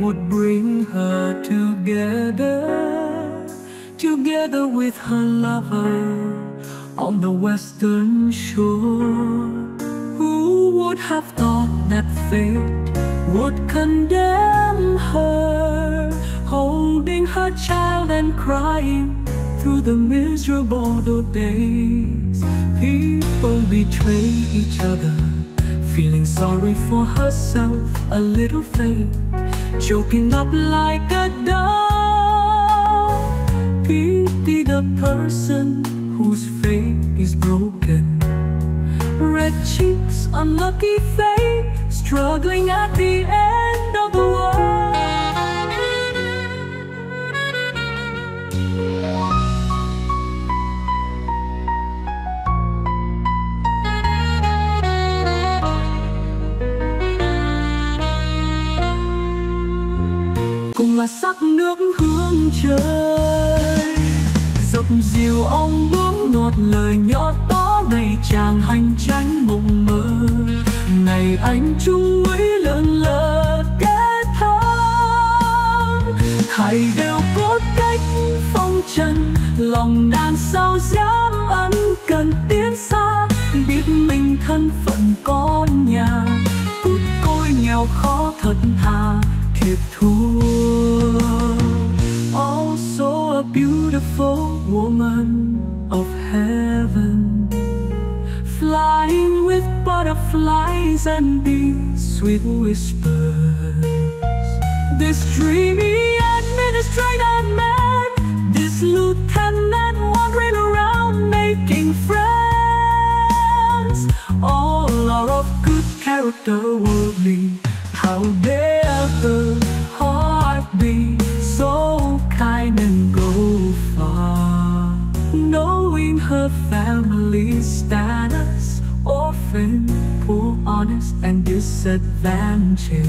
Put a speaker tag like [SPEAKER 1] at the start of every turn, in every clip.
[SPEAKER 1] would bring her together with her lover on the western shore. Who would have thought that fate would condemn her, holding her child and crying through the miserable days? People betray each other, feeling sorry for herself, a little fate choking up like a dove. Pity the person whose fate is broken. Red cheeks, unlucky fate, struggling at the end of the world. Cùng là sắc nước hướng trời, dập dìu ong bướm ngọt lời nhỏ đó đầy tràng hành tranh mộng mơ. Ngày anh chung quý lượn lờ kết thắm, thầy đều có cách phong trần, lòng đàn sao dám ân cần tiến xa. Biết mình thân phận con nhà, cút côi nghèo khó thật thà thiệt thua. Also a beautiful woman of heaven, flying with butterflies and bees, sweet whispers. This dreamy administrator man, this lieutenant wandering around making friends, all are of good character, worldly. How dare her heart be so kind and go far, knowing her family's status, orphan, poor, honest, and disadvantaged.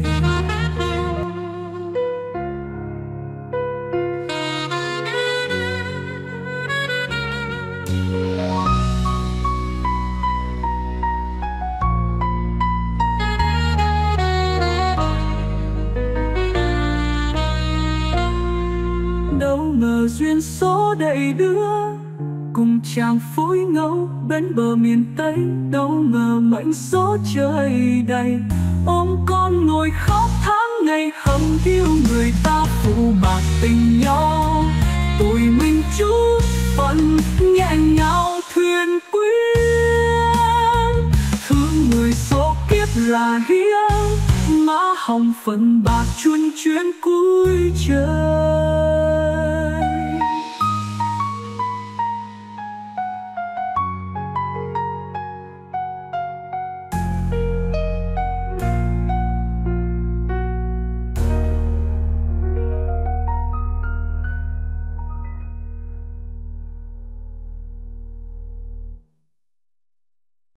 [SPEAKER 1] Đâu ngờ duyên số đầy đưa cùng chàng phối ngẫu bên bờ miền Tây. Đâu ngờ mệnh số trời đầy ôm con ngồi khóc tháng ngày hầm yêu người ta phụ bạc tình nhau. Tụi mình chút phận nhẹ nhào thuyền quyến, thương người số kiếp là hiếm, má hồng phận bạc chuôn chuyến cuối trời.